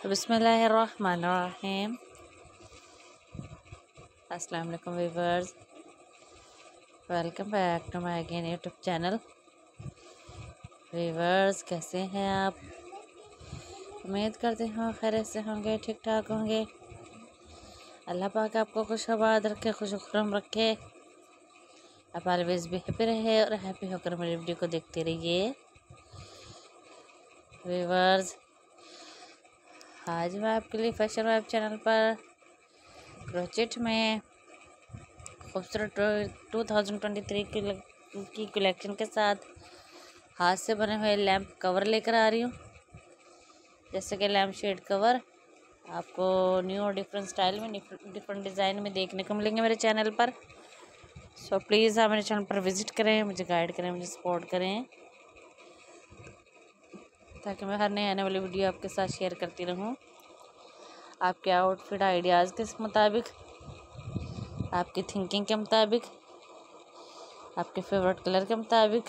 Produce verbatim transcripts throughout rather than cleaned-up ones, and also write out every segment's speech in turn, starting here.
तो बिस्मिल्लाहिर्रहमानिर्रहीम। अस्सलाम वालेकुम viewers, welcome back to my again YouTube channel. Viewers, कैसे हैं आप? उम्मीद करते हैं खैरियत से होंगे, ठीक ठाक होंगे। अल्लाह पाक आपको खुश आबाद रखे, खुश खुरम रखे। आप ऑलवेज भी हैप्पी रहे और हैप्पी होकर मेरी वीडियो को देखते रहिए। व्यूअर्स, आज मैं आपके लिए फैशन वेब चैनल पर क्रोचेट में खूबसूरत टू थाउजेंड ट्वेंटी थ्री की, की कलेक्शन के साथ हाथ से बने हुए लैम्प कवर लेकर आ रही हूँ। जैसे कि लैम्प शेड कवर आपको न्यू और डिफरेंट स्टाइल में, डिफरेंट डिज़ाइन में देखने को मिलेंगे मेरे चैनल पर। सो प्लीज़ आप मेरे चैनल पर विज़िट करें, मुझे गाइड करें, मुझे सपोर्ट करें, ताकि मैं हर नए आने वाली वीडियो आपके साथ शेयर करती रहूं। आपके आउटफिट आइडियाज़ के मुताबिक, आपकी थिंकिंग के मुताबिक, आपके फेवरेट कलर के मुताबिक।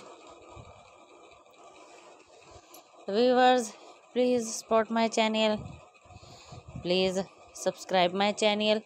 Viewers, please support my channel, please subscribe my channel.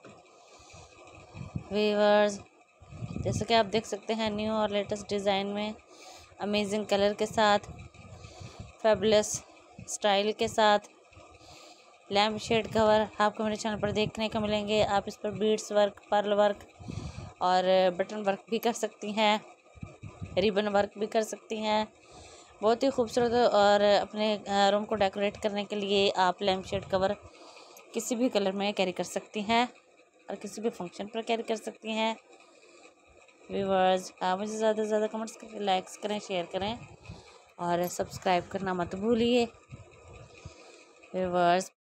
Viewers, जैसे कि आप देख सकते हैं, न्यू और लेटेस्ट डिज़ाइन में, अमेजिंग कलर के साथ, फैबुलस स्टाइल के साथ लैम्प शेड कवर आपको मेरे चैनल पर देखने को मिलेंगे। आप इस पर बीड्स वर्क, पर्ल वर्क और बटन वर्क भी कर सकती हैं, रिबन वर्क भी कर सकती हैं। बहुत ही खूबसूरत, और अपने रूम को डेकोरेट करने के लिए आप लैम्प शेड कवर किसी भी कलर में कैरी कर सकती हैं और किसी भी फंक्शन पर कैरी कर सकती हैं। व्यूअर्स, आप मुझे ज़्यादा से ज़्यादा कमेंट्स करें, लाइक्स करें, शेयर करें और सब्सक्राइब करना मत भूलिए। व्यूअर्स,